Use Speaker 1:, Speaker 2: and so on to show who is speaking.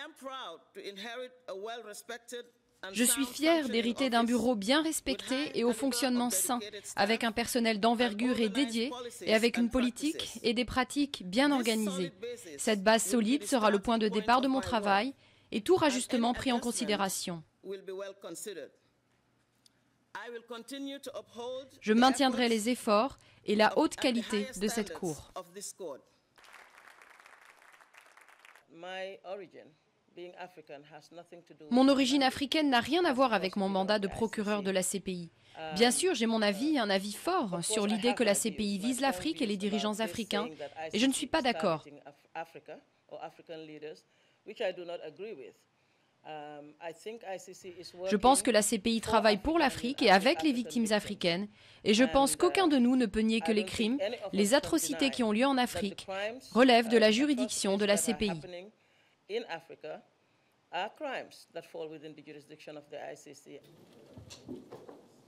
Speaker 1: Je suis fière d'hériter d'un bureau bien respecté et au fonctionnement sain, avec un personnel d'envergure et dédié, et avec une politique et des pratiques bien organisées. Cette base solide sera le point de départ de mon travail et tout rajustement pris en considération. Je maintiendrai les efforts et la haute qualité de cette Cour. Mon origine africaine n'a rien à voir avec mon mandat de procureur de la CPI. Bien sûr, j'ai mon avis, un avis fort sur l'idée que la CPI vise l'Afrique et les dirigeants africains, et je ne suis pas d'accord. Je pense que la CPI travaille pour l'Afrique et avec les victimes africaines, et je pense qu'aucun de nous ne peut nier que les crimes, les atrocités qui ont lieu en Afrique, relèvent de la juridiction de la CPI.
Speaker 2: Are crimes that fall within the jurisdiction of the ICC.